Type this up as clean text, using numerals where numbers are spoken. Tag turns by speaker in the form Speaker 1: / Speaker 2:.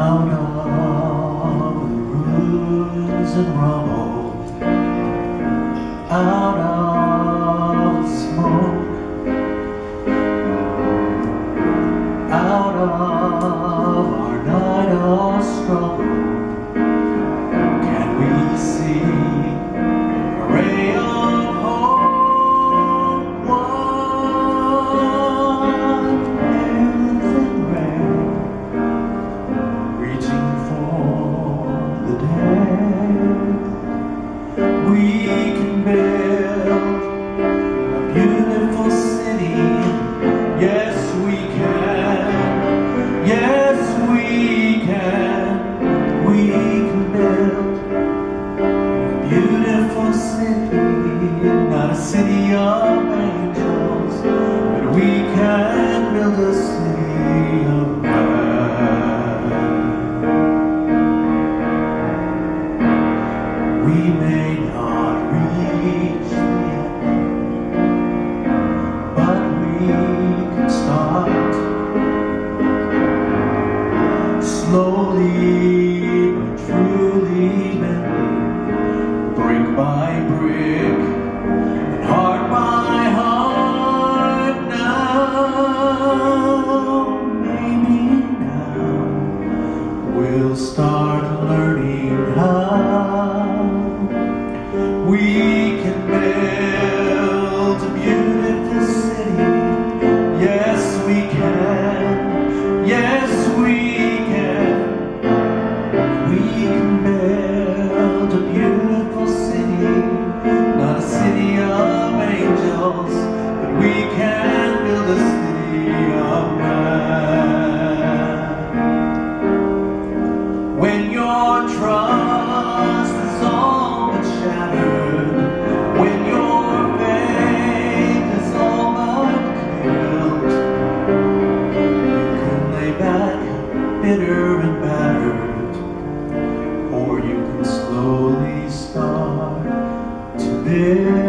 Speaker 1: out of the ruins and rubble, out of the smoke, out of our night of struggle, can we see a ray of hope? One thin ray reaching for the day. We can build a beautiful city. Yes, we can. Yes, we can. We can build a beautiful city. Not a city of angels, but we can build a city of man. We may not reach the end, but we can start slowly but truly bending, brick by brick and heart by heart. Now, maybe now we'll start learning how we can build a beautiful city. Yes, we can. Yes, we can. We can build a beautiful city. Not a city of angels, but we can build a city of man. When your trust is all but shattered, when your faith is all but killed, you can lay back bitter and battered, or you can slowly start to build.